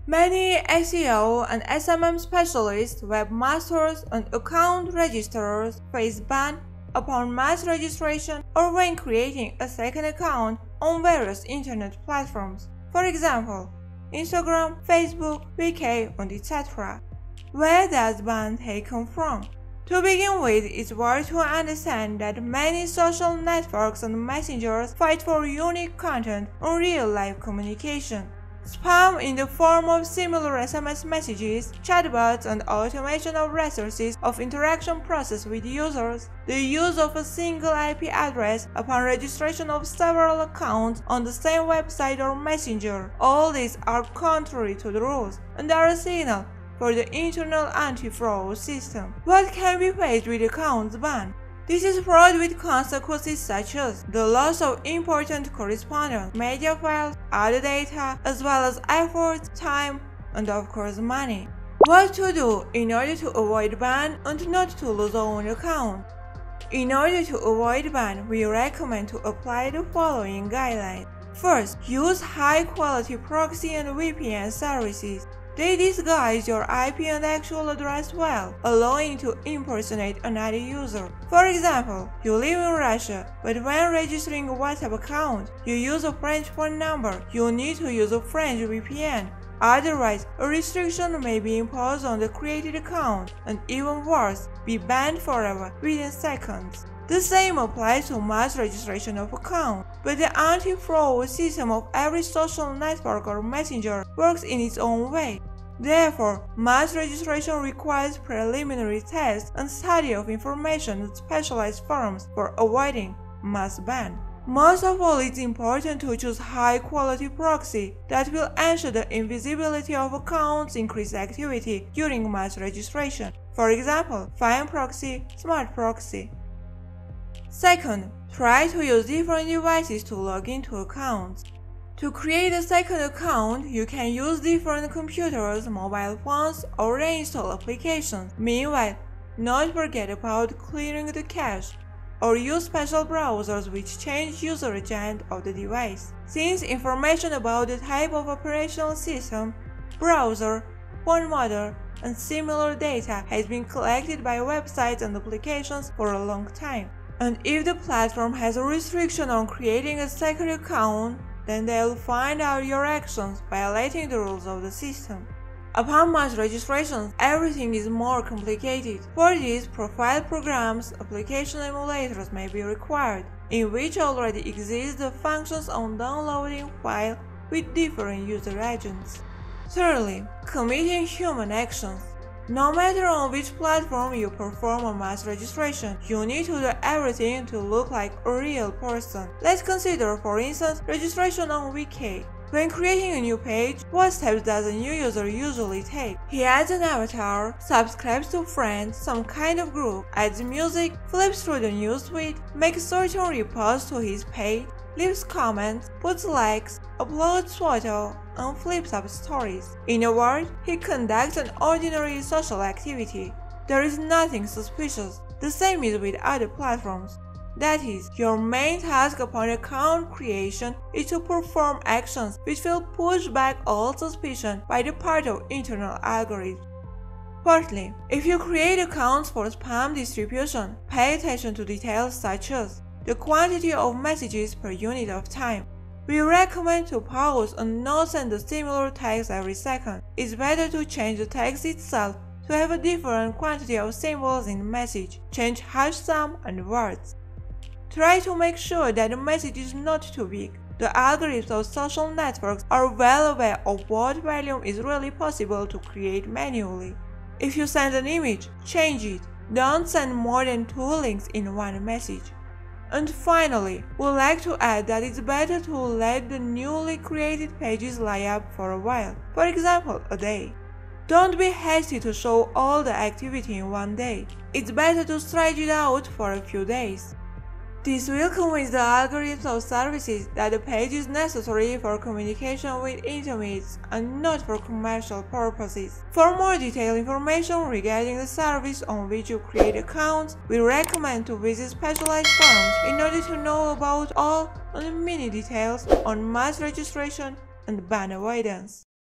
Many SEO and SMM specialists, webmasters, and account registrars face ban upon mass registration or when creating a second account on various internet platforms, for example, Instagram, Facebook, VK, and etc. Where does ban come from? To begin with, it's worth to understand that many social networks and messengers fight for unique content and real-life communication. Spam in the form of similar SMS messages, chatbots, and automation of resources of interaction process with users, the use of a single IP address upon registration of several accounts on the same website or messenger, all these are contrary to the rules and are a signal for the internal anti-fraud system. What can be faced with accounts banned? This is fraught with consequences such as the loss of important correspondence, media files, other data, as well as effort, time, and of course money. What to do in order to avoid ban and not to lose own account? In order to avoid ban, we recommend to apply the following guidelines. First, use high-quality proxy and VPN services. They disguise your IP and actual address well, allowing you to impersonate another user. For example, you live in Russia, but when registering a WhatsApp account, you use a French phone number. You need to use a French VPN. Otherwise, a restriction may be imposed on the created account, and even worse, be banned forever within seconds. The same applies to mass registration of accounts, but the anti-fraud system of every social network or messenger works in its own way. Therefore, mass registration requires preliminary tests and study of information at specialized firms for avoiding mass ban. Most of all, it's important to choose high-quality proxy that will ensure the invisibility of accounts, increase activity during mass registration. For example, Fine Proxy, Smart Proxy. Second, try to use different devices to log into accounts. To create a second account, you can use different computers, mobile phones, or reinstall applications. Meanwhile, not forget about clearing the cache, or use special browsers which change user agent of the device. Since information about the type of operational system, browser, phone model, and similar data has been collected by websites and applications for a long time. And if the platform has a restriction on creating a second account, then they'll find out your actions violating the rules of the system. Upon mass registrations, everything is more complicated. For this, profile programs, application emulators may be required, in which already exist the functions on downloading file with different user agents. Thirdly, committing human actions. No matter on which platform you perform a mass registration, you need to do everything to look like a real person. Let's consider, for instance, registration on VK. When creating a new page, what steps does a new user usually take? He adds an avatar, subscribes to friends, some kind of group, adds music, flips through the newsfeed, makes certain reposts to his page, leaves comments, puts likes, uploads photos, and flips up stories. In a word, he conducts an ordinary social activity. There is nothing suspicious. The same is with other platforms. That is, your main task upon account creation is to perform actions which will push back all suspicion by the part of internal algorithms. Fourthly, if you create accounts for spam distribution, pay attention to details such as the quantity of messages per unit of time. We recommend to pause and not send a similar text every second. It's better to change the text itself to have a different quantity of symbols in the message. Change hash sum and words. Try to make sure that the message is not too big. The algorithms of social networks are well aware of what volume is really possible to create manually. If you send an image, change it. Don't send more than 2 links in one message. And finally, we'd like to add that it's better to let the newly created pages lie up for a while, for example, a day. Don't be hasty to show all the activity in one day. It's better to stretch it out for a few days. This will convince the algorithms of services that the page is necessary for communication with intimates and not for commercial purposes. For more detailed information regarding the service on which you create accounts, we recommend to visit specialized forums in order to know about all and many details on mass registration and ban avoidance.